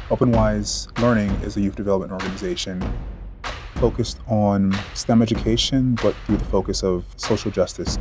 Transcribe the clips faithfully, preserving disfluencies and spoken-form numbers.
OpenWise Learning is a youth development organization focused on STEM education, but through the focus of social justice.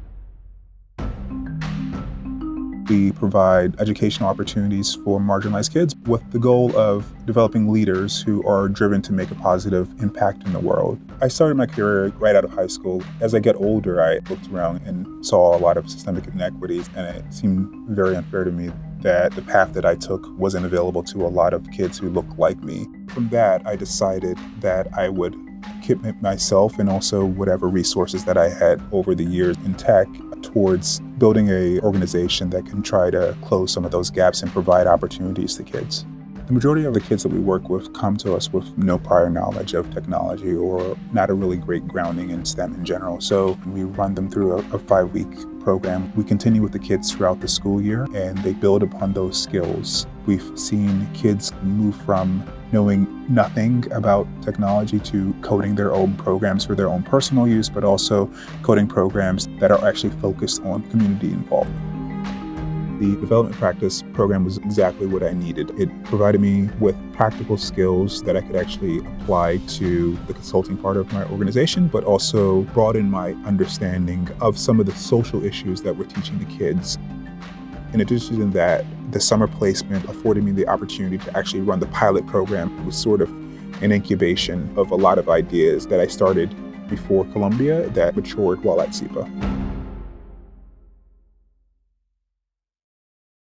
We provide educational opportunities for marginalized kids with the goal of developing leaders who are driven to make a positive impact in the world. I started my career right out of high school. As I get older, I looked around and saw a lot of systemic inequities, and it seemed very unfair to me that the path that I took wasn't available to a lot of kids who looked like me. From that, I decided that I would commit myself and also whatever resources that I had over the years in tech towards building an organization that can try to close some of those gaps and provide opportunities to kids. The majority of the kids that we work with come to us with no prior knowledge of technology or not a really great grounding in STEM in general. So we run them through a, a five-week program. We continue with the kids throughout the school year, and they build upon those skills. We've seen kids move from knowing nothing about technology to coding their own programs for their own personal use, but also coding programs that are actually focused on community involvement. The development practice program was exactly what I needed. It provided me with practical skills that I could actually apply to the consulting part of my organization, but also broaden my understanding of some of the social issues that we're teaching the kids. In addition to that, the summer placement afforded me the opportunity to actually run the pilot program. It was sort of an incubation of a lot of ideas that I started before Columbia that matured while at S E P A.